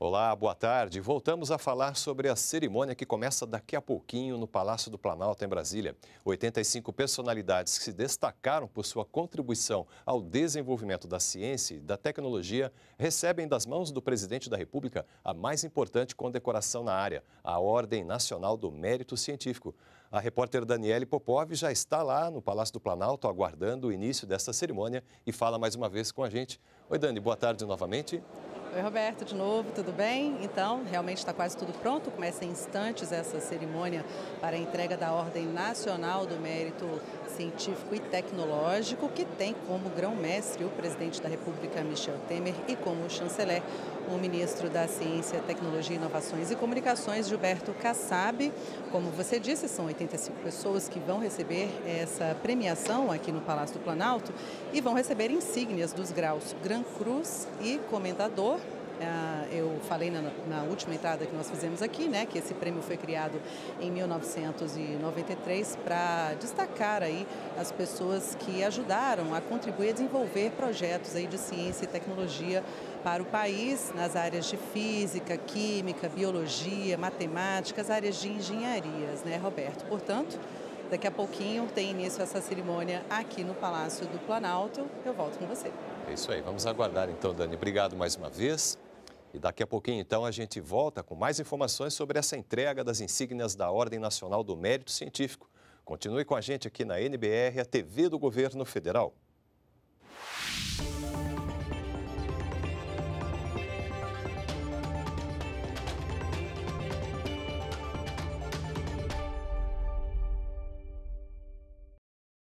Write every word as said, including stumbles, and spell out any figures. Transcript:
Olá, boa tarde. Voltamos a falar sobre a cerimônia que começa daqui a pouquinho no Palácio do Planalto, em Brasília. oitenta e cinco personalidades que se destacaram por sua contribuição ao desenvolvimento da ciência e da tecnologia recebem das mãos do presidente da República a mais importante condecoração na área, a Ordem Nacional do Mérito Científico. A repórter Daniele Popov já está lá no Palácio do Planalto aguardando o início dessa cerimônia e fala mais uma vez com a gente. Oi, Dani, boa tarde novamente. Oi, Roberto, de novo, tudo bem? Então, realmente está quase tudo pronto. Começa em instantes essa cerimônia para a entrega da Ordem Nacional do Mérito Científico e Tecnológico, que tem como grão-mestre o presidente da República, Michel Temer, e como chanceler, o ministro da Ciência, Tecnologia, Inovações e Comunicações, Gilberto Kassab. Como você disse, são oitenta e cinco pessoas que vão receber essa premiação aqui no Palácio do Planalto e vão receber insígnias dos graus Gran Cruz e Comendador. Eu falei na, na última entrada que nós fizemos aqui, né, que esse prêmio foi criado em mil novecentos e noventa e três para destacar aí as pessoas que ajudaram a contribuir a desenvolver projetos aí de ciência e tecnologia para o país nas áreas de física, química, biologia, matemática, as áreas de engenharias, né, Roberto? Portanto, daqui a pouquinho tem início essa cerimônia aqui no Palácio do Planalto. Eu volto com você. É isso aí, vamos aguardar então, Dani. Obrigado mais uma vez. E daqui a pouquinho, então, a gente volta com mais informações sobre essa entrega das insígnias da Ordem Nacional do Mérito Científico. Continue com a gente aqui na N B R, a T V do Governo Federal.